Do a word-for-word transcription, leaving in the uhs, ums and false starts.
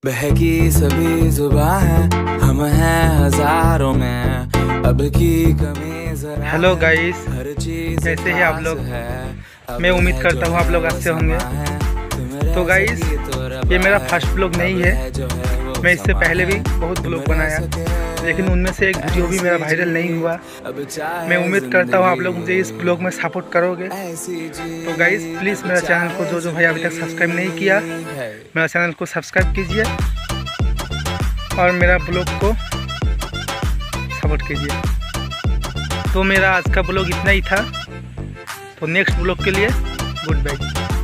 बहकी सभी जुबां है, हम हैं हजारों में, अब की कमी जरा। हेलो गाइस, हर चीज कैसे हैं आप लोग? है, मैं उम्मीद करता हूँ आप लोग अच्छे होंगे। तो गाइस, ये मेरा फर्स्ट ब्लॉग नहीं है। मैं इससे पहले भी बहुत ब्लॉग बनाया, लेकिन उनमें से एक वीडियो भी मेरा वायरल नहीं हुआ। मैं उम्मीद करता हूँ आप लोग मुझे इस ब्लॉग में सपोर्ट करोगे। तो गाइस, प्लीज़ मेरा चैनल को जो जो भाई अभी तक सब्सक्राइब नहीं किया, मेरा चैनल को सब्सक्राइब कीजिए और मेरा ब्लॉग को सपोर्ट कीजिए। तो मेरा आज का ब्लॉग इतना ही था। तो नेक्स्ट ब्लॉग के लिए गुड बाय।